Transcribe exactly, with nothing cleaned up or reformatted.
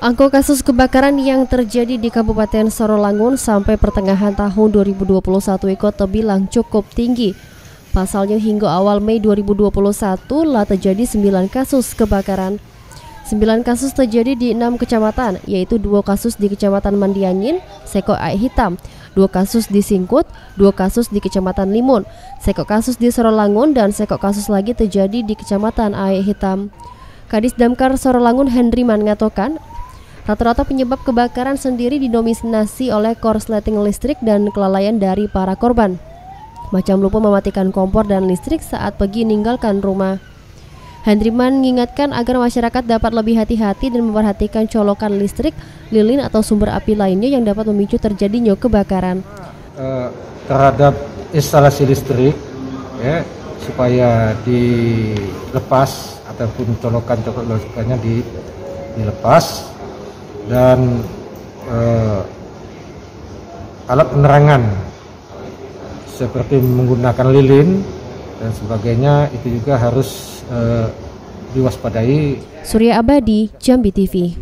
Angka kasus kebakaran yang terjadi di Kabupaten Sorolangun sampai pertengahan tahun dua ribu dua puluh satu ikut terbilang cukup tinggi. Pasalnya hingga awal Mei dua ribu dua puluh satu telah terjadi sembilan kasus kebakaran. sembilan kasus terjadi di enam kecamatan, yaitu dua kasus di Kecamatan Mandiangin, Seko Air Hitam, dua kasus di Singkut, dua kasus di Kecamatan Limun, sekok kasus di Sorolangun, dan sekok kasus lagi terjadi di Kecamatan Air Hitam. Kadis Damkar Sorolangun Hendriman mengatakan, rata-rata penyebab kebakaran sendiri didominasi oleh korsleting listrik dan kelalaian dari para korban. Macam lupa mematikan kompor dan listrik saat pergi meninggalkan rumah. Hendriman mengingatkan agar masyarakat dapat lebih hati-hati dan memperhatikan colokan listrik, lilin atau sumber api lainnya yang dapat memicu terjadinya kebakaran. Uh, terhadap instalasi listrik, ya, supaya dilepas ataupun colokan-colokannya di, dilepas. Dan eh, alat penerangan seperti menggunakan lilin dan sebagainya itu juga harus eh, diwaspadai. Surya Abadi, Jambi T V.